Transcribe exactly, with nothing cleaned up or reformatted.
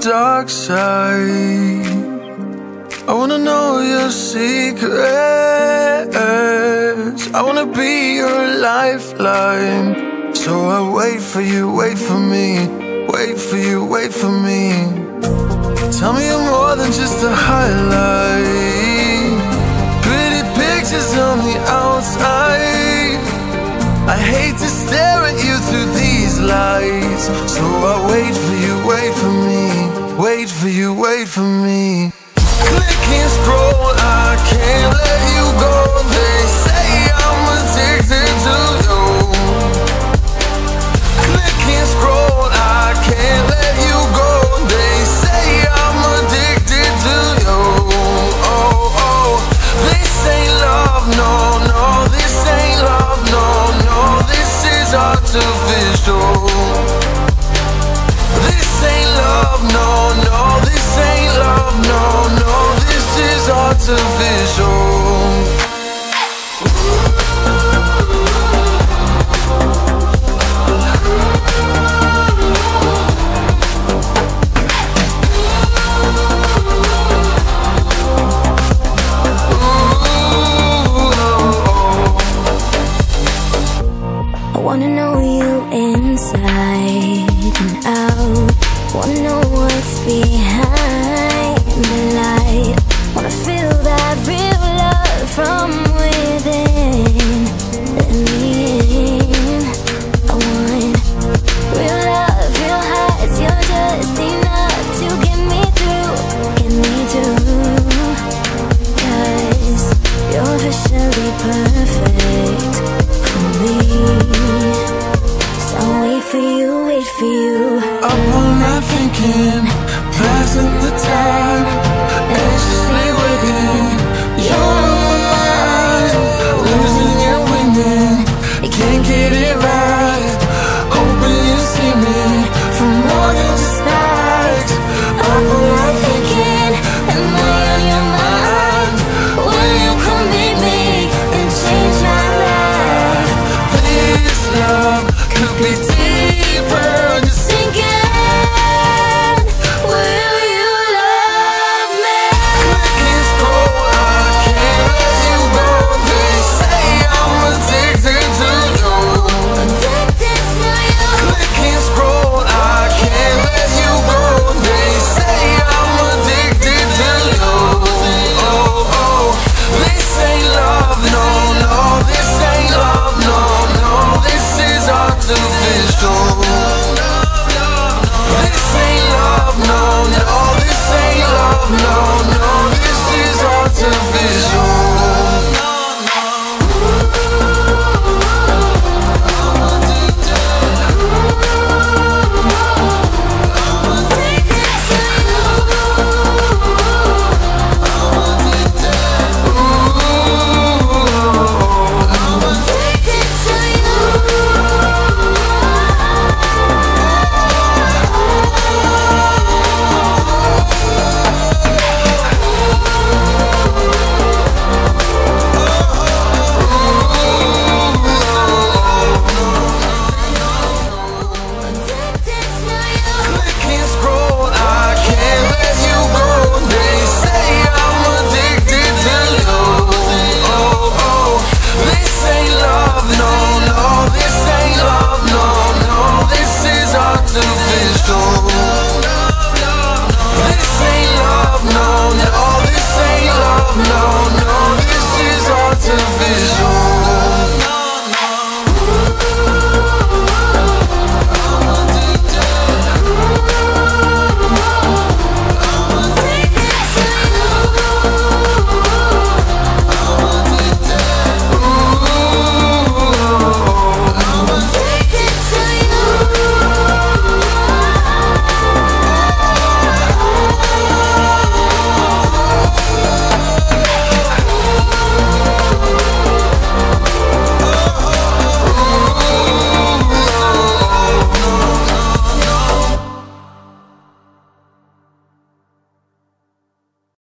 dark side. I wanna know your secrets. I wanna be your lifeline. So I wait for you, wait for me. Wait for you, wait for me. Tell me you're more than just a highlight. Pretty pictures on the outside. I hate to stare at you through these lights. So I wait for you, wait for me. Wait for you, wait for me. Click and scroll, I can't let you go. They say I'm addicted to you. Click and scroll, I can't let you go. They say I'm addicted to you. Oh, oh, this ain't love, no, no. This ain't love, no, no. This is artificial. This ain't love, no, no. This ain't love, no, no. This is artificial. I wanna know you inside and out. Wanna know what's behind the light. Wanna feel that real love from within. Let me in.